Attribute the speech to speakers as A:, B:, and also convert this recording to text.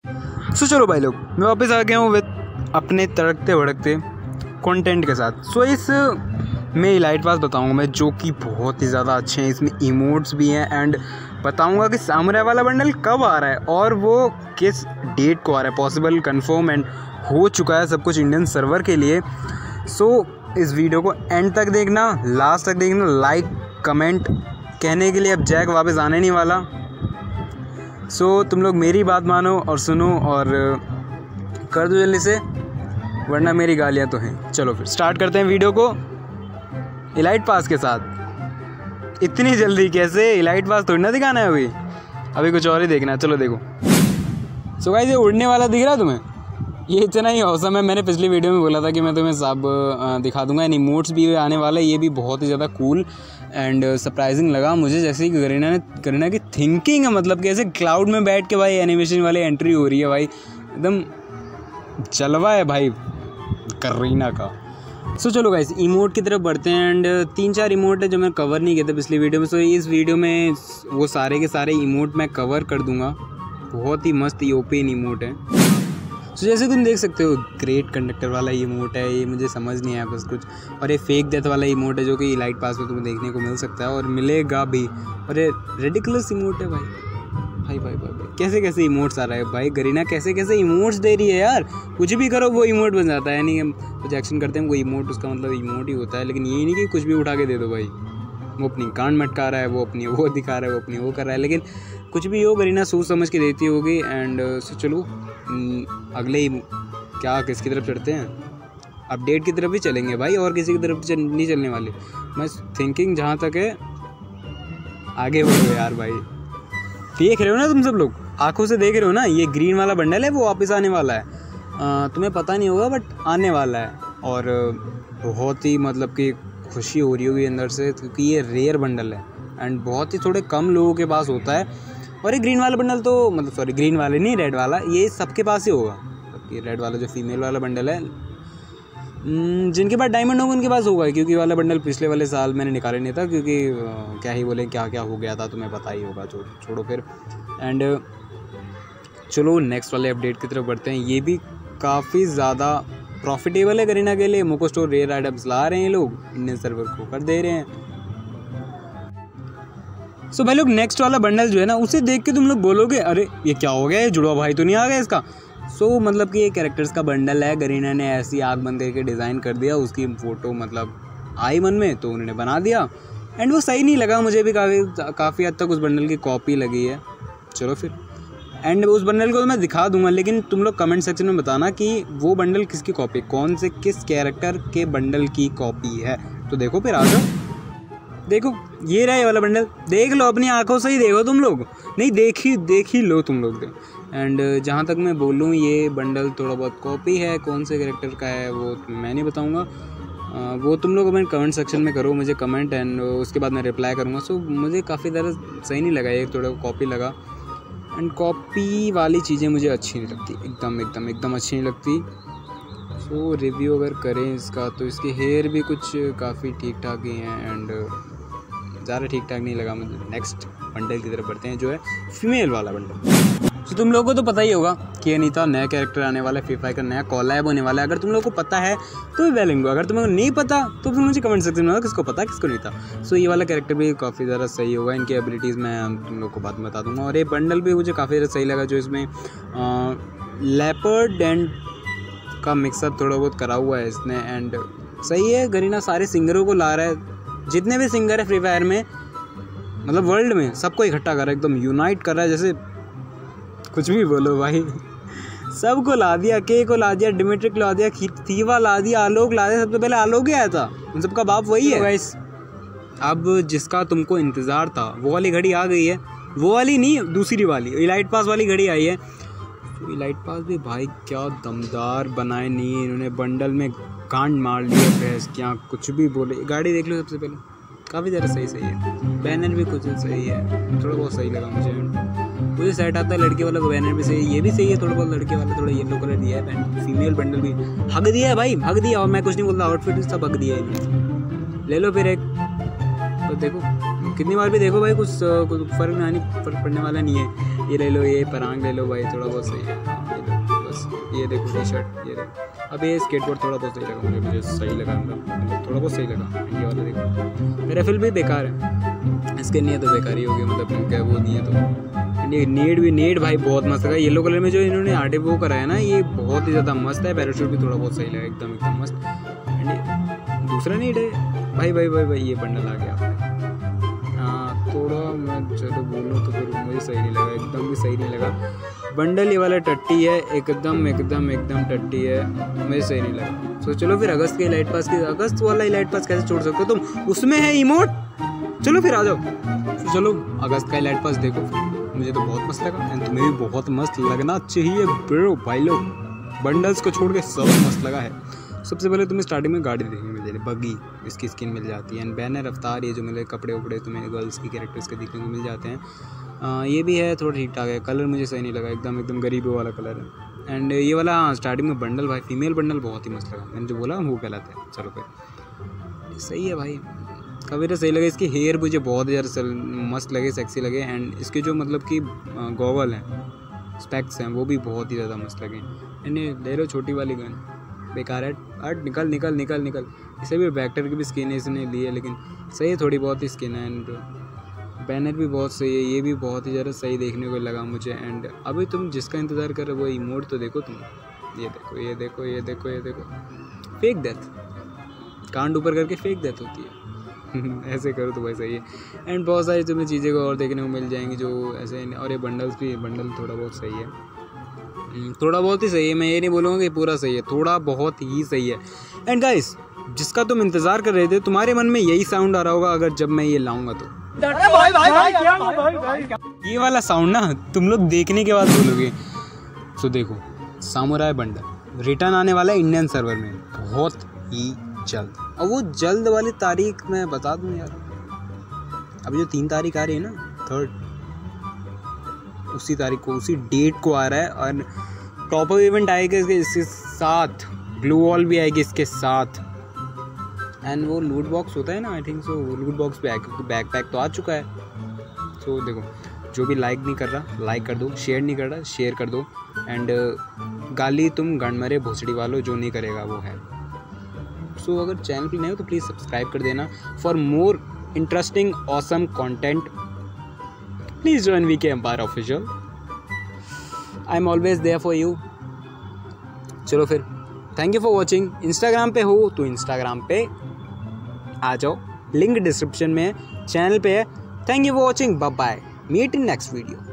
A: सो चलो भाई लोग, मैं वापस आ गया हूँ विद अपने तड़कते भड़कते कंटेंट के साथ। सो इस मैं इलाइट पास बताऊँगा मैं, जो कि बहुत ही ज़्यादा अच्छे हैं। इसमें इमोट्स भी हैं एंड बताऊँगा कि सामुराई वाला बंडल कब आ रहा है और वो किस डेट को आ रहा है। पॉसिबल, कंफर्म एंड हो चुका है सब कुछ इंडियन सर्वर के लिए। सो इस वीडियो को एंड तक देखना, लास्ट तक देखना। लाइक कमेंट कहने के लिए अब जैक वापस आने नहीं वाला। सो तुम लोग मेरी बात मानो और सुनो और कर दो जल्दी से, वरना मेरी गालियाँ तो हैं। चलो फिर स्टार्ट करते हैं वीडियो को इलाइट पास के साथ। इतनी जल्दी कैसे? इलाइट पास थोड़ी ना दिखाना है अभी कुछ और ही देखना है। चलो देखो। सो गाइस, ये उड़ने वाला दिख रहा है तुम्हें? ये इतना ही औसम है। मैंने पिछली वीडियो में बोला था कि मैं तुम्हें सब दिखा दूंगा। एंड इमोट्स भी आने वाला है। ये भी बहुत ही ज़्यादा कूल एंड सरप्राइजिंग लगा मुझे, जैसे कि करीना की थिंकिंग है। मतलब कि ऐसे क्लाउड में बैठ के भाई एनिमेशन वाली एंट्री हो रही है भाई, एकदम जलवा है भाई करीना का। सो चलो गाइस, इमोट की तरफ बढ़ते हैं। एंड 3-4 इमोट है जो मैं कवर नहीं किए थे पिछली वीडियो में। सो इस वीडियो में वो सारे के सारे इमोट मैं कवर कर दूंगा। बहुत ही मस्त यूरोपियन इमोट है। सो जैसे तुम देख सकते हो, ग्रेट कंडक्टर वाला इमोट है। ये मुझे समझ नहीं आया बस कुछ। और ये फेक डेथ वाला इमोट है जो कि इलाइट पास में तुम्हें देखने को मिल सकता है और मिलेगा भी। और ये रेडिकुलस इमोट है भाई। कैसे कैसे इमोट्स आ रहा है भाई। गरीना कैसे कैसे इमोट्स दे रही है यार। कुछ भी करो वो इमोट बन जाता है। नहीं, हम कुछ एक्शन करते हैं वो इमोट, उसका मतलब इमोट ही होता है। लेकिन ये नहीं कि कुछ भी उठा के दे दो भाई। वो अपनी कान मटका रहा है, वो अपनी वो दिखा रहा है, वो अपनी वो कर रहा है। लेकिन कुछ भी हो, गरीना सोच समझ के देती होगी। एंड सो चलो अगले क्या किसकी तरफ चढ़ते हैं? अपडेट की तरफ ही चलेंगे भाई, और किसी की तरफ नहीं चलने वाले। मैं थिंकिंग जहाँ तक है आगे बढ़ो यार भाई। देख रहे हो ना तुम सब लोग, आंखों से देख रहे हो ना। ये ग्रीन वाला बंडल है, वो वापस आने वाला है। तुम्हें पता नहीं होगा बट आने वाला है। और बहुत ही मतलब कि खुशी हो रही होगी अंदर से, क्योंकि ये रेयर बंडल है एंड बहुत ही थोड़े कम लोगों के पास होता है। और ये ग्रीन वाला बंडल तो मतलब सॉरी ग्रीन वाले नहीं, रेड वाला, ये सबके पास ही होगा। ये रेड वाला जो फीमेल वाला बंडल है, जिनके पास डायमंड होगा उनके पास होगा। क्योंकि वाला बंडल पिछले वाले साल मैंने निकाला नहीं था, क्योंकि क्या ही बोले क्या क्या हो गया था, तुम्हें पता ही होगा। छोड़ो फिर। एंड चलो नेक्स्ट वाले अपडेट की तरफ बढ़ते हैं। ये भी काफ़ी ज़्यादा प्रॉफिटेबल है करीना के लिए। मोको स्टोर रेयर आइटम्स ला रहे हैं लोग, इंडियन सर्वर को कर दे रहे हैं। सो भाई लोग, नेक्स्ट वाला बंडल जो है ना, उसे देख के तुम लोग बोलोगे अरे ये क्या हो गया, ये जुड़वा भाई तो नहीं आ गया इसका। सो मतलब कि ये कैरेक्टर्स का बंडल है। गरीना ने ऐसी आग बंद करके डिज़ाइन कर दिया। उसकी फ़ोटो मतलब आई मन में तो उन्होंने बना दिया। एंड वो सही नहीं लगा मुझे भी। काफ़ी हद तक उस बंडल की कॉपी लगी है। चलो फिर, एंड उस बंडल को तो मैं दिखा दूंगा, लेकिन तुम लोग कमेंट सेक्शन में बताना कि वो बंडल किसकी कॉपी, कौन से किस कैरेक्टर के बंडल की कॉपी है। तो देखो फिर आ जाओ, देखो ये रहा ये वाला बंडल। देख लो अपनी आंखों से ही, देखो तुम लोग। नहीं देख ही लो तुम लोग। एंड जहाँ तक मैं बोलूँ, ये बंडल थोड़ा बहुत कॉपी है। कौन से कैरेक्टर का है वो मैं नहीं बताऊँगा। वो तुम लोग अपने कमेंट सेक्शन में करो मुझे कमेंट, एंड उसके बाद मैं रिप्लाई करूँगा। सो मुझे काफ़ी ज़्यादा सही नहीं लगा, ये थोड़ा कॉपी लगा। एंड कॉपी वाली चीज़ें मुझे अच्छी नहीं लगती, एकदम अच्छी नहीं लगती। सो रिव्यू अगर करें इसका, तो इसके हेयर भी कुछ काफ़ी ठीक ठाक ही हैं एंड ज़्यादा ठीक ठाक नहीं लगा मुझे। नेक्स्ट बंडल की तरफ बढ़ते हैं, जो है फीमेल वाला बंडल। तो तुम लोगों को तो पता ही होगा कि अनीता नया कैरेक्टर आने वाला है, फ्री फायर का नया कॉलैब होने वाला है। अगर तुम लोगों को पता है तो वेल एंड गुड, अगर तुम्हें नहीं पता तो फिर मुझे कमेंट सेक्शन में बताओ किसको पता किसको नहीं था। सो ये वाला कैरेक्टर भी काफ़ी ज़्यादा सही होगा। इनकी एबिलिटीज़ मैं तुम लोग को बाद में बता दूँगा। और ये बंडल भी मुझे काफ़ी ज़्यादा सही लगा, जो इसमें लेपर्ड एंड का मिक्सअप थोड़ा बहुत करा हुआ है इसने। एंड सही है, गरीना सारे सिंगरों को ला रहा है। जितने भी सिंगर है फ्री फायर में, मतलब वर्ल्ड में, सबको इकट्ठा कर रहा है, एकदम यूनाइट कर रहा है। जैसे कुछ भी बोलो भाई, सबको ला दिया। के को ला दिया, डिमिट्रिक ला दिया, थीवा ला दिया, आलोक ला दिया। सबसे पहले आलोक ही आया था, उन सबका बाप वही है गाइस। अब जिसका तुमको इंतज़ार था वो वाली घड़ी आ गई है। वो वाली नहीं, दूसरी वाली इलाइट पास वाली घड़ी आई है। तो इलाइट पास भी भाई क्या दमदार बनाए नहीं इन्होंने। बंडल में कांड मार लिया भैंस, क्या कुछ भी बोले। गाड़ी देख लो सबसे पहले, काफ़ी ज़्यादा सही है। बैनर भी कुछ सही है, थोड़ा बहुत सही लगा मुझे सेट आता है। लड़के वाला बैनर भी सही है, ये भी सही है थोड़ा बहुत। लड़के वाला थोड़ा येलो कलर दिया है। फीमेल बंडल भी हक दिया है भाई, हक दिया। और मैं कुछ नहीं बोलता, आउटफिट सब हक दिया है। ले लो फिर एक, तो देखो कितनी बार भी देखो भाई कुछ फ़र्क पड़ने वाला नहीं है। ये ले लो, ये परांग ले लो भाई, थोड़ा बहुत सही है। हाँ, ये लो बस, ये देखो टी शर्ट, ये देखो। अब ये स्केटबोर्ड थोड़ा बहुत सही लगा मुझे सही लगा, मतलब थोड़ा बहुत सही लगा। ये वाला देखो, मेरा फिल भी बेकार है, इसके नहीं है तो बेकार ही हो गया, मतलब क्या वो नहीं है तो। ये नेट भाई बहुत मस्त लगा। येलो कलर में जो इन्होंने आर्ट वो करा है ना, ये बहुत ही ज़्यादा मस्त है। पैराशूट भी थोड़ा बहुत सही लगा, एकदम मस्त। एंड दूसरा नेट है भाई ये बंडल आ गया। हाँ थोड़ा मैं चलो बोलूँ तो फिर मुझे सही नहीं लगा, एकदम भी सही नहीं लगा। बंडल ये वाला टट्टी है, एकदम टट्टी है, मुझे सही नहीं लगा। तो चलो फिर अगस्त के लाइट पास की, अगस्त वाला लाइट पास कैसे छोड़ सकते हो तुम, उसमें है इमोट। चलो फिर आ जाओ, तो चलो अगस्त का लाइट पास देखो। मुझे तो बहुत मस्त लगा एंड तुम्हें भी बहुत मस्त लगना चाहिए ब्रो भाई लोग। बंडल्स को छोड़ के सब मस्त लगा है। सबसे पहले तुम्हें स्टार्टिंग में गाड़ी देखने मिल जाती है, बग्गी, इसकी स्किन मिल जाती है। एंड बैनर अवतार, ये जो मिले कपड़े उपड़े तुम्हें गर्ल्स की कैरेक्टर्स के देखने को मिल जाते हैं। ये भी है थोड़ा ठीक ठाक है। कलर मुझे सही नहीं लगा, एकदम गरीबी वाला कलर है। एंड ये वाला स्टार्टिंग में बंडल भाई, फीमेल बंडल बहुत ही मस्त लगा। मैंने जो बोला वो गलत है, चलो फिर सही है भाई, कभी तो सही लगे। इसकी हेयर मुझे बहुत ज़्यादा मस्त लगे, सेक्सी लगे। एंड इसके जो मतलब कि गॉगल हैं, स्पेक्स हैं, वो भी बहुत ही ज़्यादा मस्त लगे। एंड ले लो छोटी वाली गन, बेकार है। हट निकल। इसे भी वेक्टर की भी स्किन है इसने ली है, लेकिन सही है, थोड़ी बहुत ही स्किन है। एंड बैनर भी बहुत सही है, ये भी बहुत ही ज़्यादा सही देखने को लगा मुझे। एंड अभी तुम जिसका इंतज़ार कर रहे हो वो इमोट तो देखो तुम, ये देखो फेक डेथ, कांड ऊपर करके फेक डेथ होती है। ऐसे करो तो भाई सही है। एंड बहुत सारी तुम्हें चीज़ें को और देखने को मिल जाएंगी जो ऐसे। और ये बंडल थोड़ा बहुत सही है, थोड़ा बहुत ही सही है। मैं ये नहीं बोलूँगा कि पूरा सही है, थोड़ा बहुत ही सही है। एंड गाइस, जिसका तुम इंतज़ार कर रहे थे, तुम्हारे मन में यही साउंड आ रहा होगा अगर जब मैं ये लाऊंगा तो। ये वाला साउंड ना तुम लोग देखने के बाद बोलोगे। तो देखो, सामुराई बंडल रिटर्न आने वाला है इंडियन सर्वर में बहुत ही जल्द। और वो जल्द वाली तारीख मैं बता दूं यार, अभी जो 3 तारीख आ रही है ना, 3rd, उसी तारीख को, उसी डेट को आ रहा है। और टॉप अप इवेंट आएगा इसके साथ, ग्लू वॉल भी आएगी इसके साथ। एंड वो लूट बॉक्स होता है ना, आई थिंक सो लूट बॉक्स भी आएगा, क्योंकि बैकपैक तो आ चुका है। तो देखो, जो भी लाइक नहीं कर रहा लाइक कर दो, शेयर नहीं कर रहा शेयर कर दो। एंड गाली तुम गणमरे भोसड़ी वालों, जो नहीं करेगा वो है। सो अगर चैनल पे नए हो तो प्लीज़ सब्सक्राइब कर देना for more interesting awesome content. Please join VK Empire official, I am always there for you. चलो फिर, thank you for watching. Instagram पे हो तो इंस्टाग्राम पे आ जाओ, लिंक डिस्क्रिप्शन में है, चैनल पे है। Thank you for watching, bye bye, meet in next video.